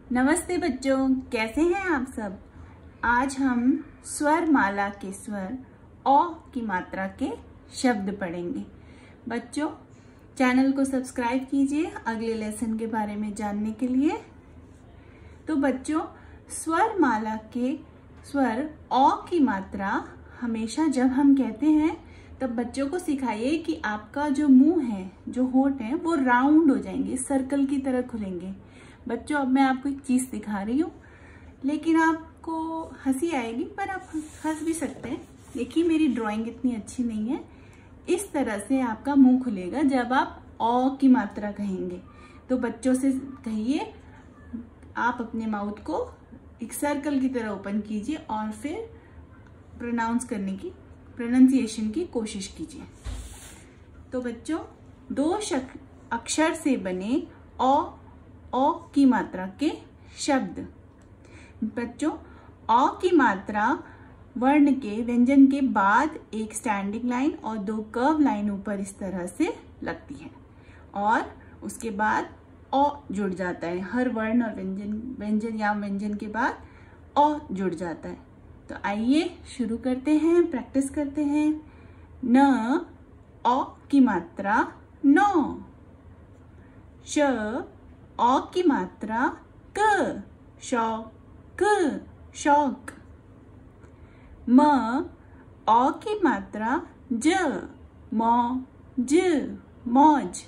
नमस्ते बच्चों, कैसे हैं आप सब। आज हम स्वर माला के स्वर अ की मात्रा के शब्द पढ़ेंगे। बच्चों, चैनल को सब्सक्राइब कीजिए अगले लेसन के बारे में जानने के लिए। तो बच्चों, स्वर माला के स्वर अ की मात्रा हमेशा जब हम कहते हैं तब बच्चों को सिखाइए कि आपका जो मुंह है, जो होंठ है, वो राउंड हो जाएंगे, सर्कल की तरह खुलेंगे। बच्चों, अब मैं आपको एक चीज दिखा रही हूँ, लेकिन आपको हंसी आएगी, पर आप हंस भी सकते हैं। देखिए, मेरी ड्राइंग इतनी अच्छी नहीं है। इस तरह से आपका मुंह खुलेगा जब आप अ की मात्रा कहेंगे। तो बच्चों से कहिए, आप अपने माउथ को एक सर्कल की तरह ओपन कीजिए और फिर प्रोनाउंसिएशन की कोशिश कीजिए। तो बच्चों, दो अक्षर से बने अ की मात्रा के शब्द। बच्चों, अ की मात्रा वर्ण के व्यंजन के बाद एक स्टैंडिंग लाइन और दो कर्व लाइन ऊपर इस तरह से लगती है और उसके बाद अ जुड़ जाता है। हर वर्ण और व्यंजन के बाद अ जुड़ जाता है। तो आइए शुरू करते हैं, प्रैक्टिस करते हैं। न अ की मात्रा नौ। श अ की मात्रा क, शौक, शौक। म अ की मात्रा ज, मौज, मौज।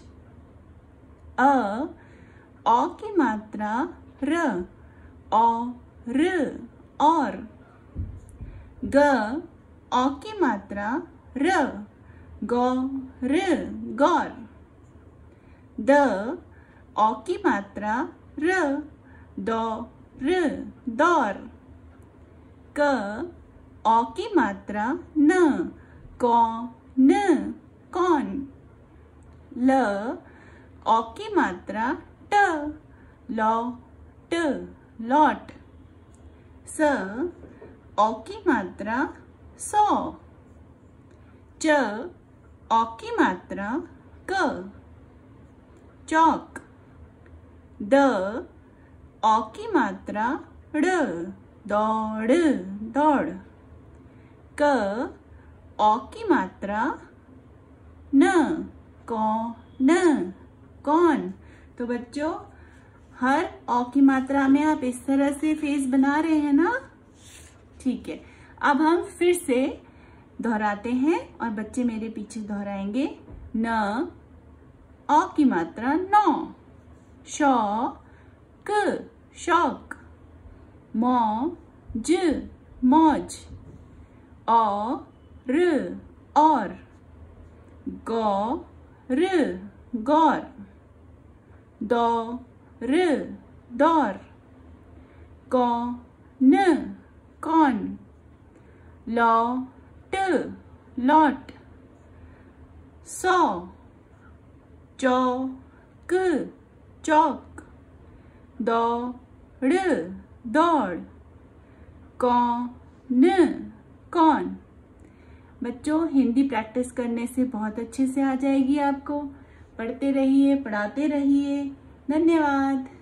अ की मात्रा र, और, और। ग अ की मात्रा र, गौर, गौर। द अ की मात्रा र, दौर, दौर। क अ की मात्रा न, कौन, कौन। ल अ की मात्रा ट, लौट, लौट। स अ की मात्रा सौ। च अ की मात्रा क, चौक। द अ की मात्रा ड़, दौड़, दौड़। क अ की मात्रा न, कौन, कौन। तो बच्चों, हर अ की मात्रा में आप इस तरह से फेस बना रहे हैं ना। ठीक है, अब हम फिर से दोहराते हैं और बच्चे मेरे पीछे दोहराएंगे। न अ की मात्रा नौ। शौक, शौक। मौज, मौज। और, गौर, गौर। दौर, दौर। कौन, कौन। लौट, लौट। सौ, चौक, चौक। दौड़, दौड़। कौन, कौन। बच्चों, हिंदी प्रैक्टिस करने से बहुत अच्छे से आ जाएगी आपको। पढ़ते रहिए, पढ़ाते रहिए। धन्यवाद।